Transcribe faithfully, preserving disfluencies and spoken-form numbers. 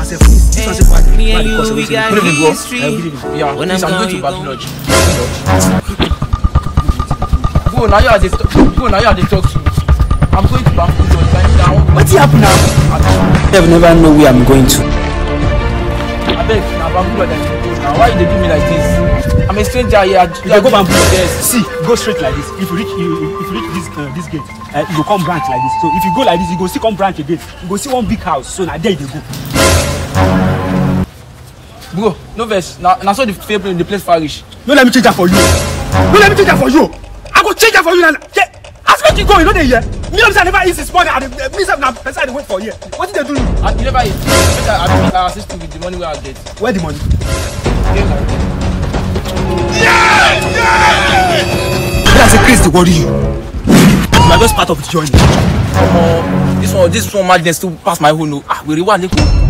myself. This this myself. Me and you, we got history. Yeah, when I'm going to Babu Lodge. Go now, you are the go now. You are the talk to. I'm going to Babu Lodge. What's happening now? I never know where I'm going to. I beg, now Babu Lodge. Now why they do me like this? I'm a stranger here. You go Babu Lodge. Yes. See, go straight like this. If you reach, you, if you reach this uh, this gate, uh, you go come branch like this. So if you go like this, you go see come branch again. You go see one big house. So now there you go. Bro, no verse. Now, now so the people in the place farish. No, let me change that for you. No, let me change that for you. I go change that for you now. Yeah. As make you go, you know they here. Me I never eat this morning. I me say na person I wait for here. What did they do? I you never eat. I I assist you with the money where I get. Where the money? Yeah, yeah. That's a crazy to worry you. You are just part of the journey. Come on, this one, this one madness to pass my whole no. Ah, we reward you.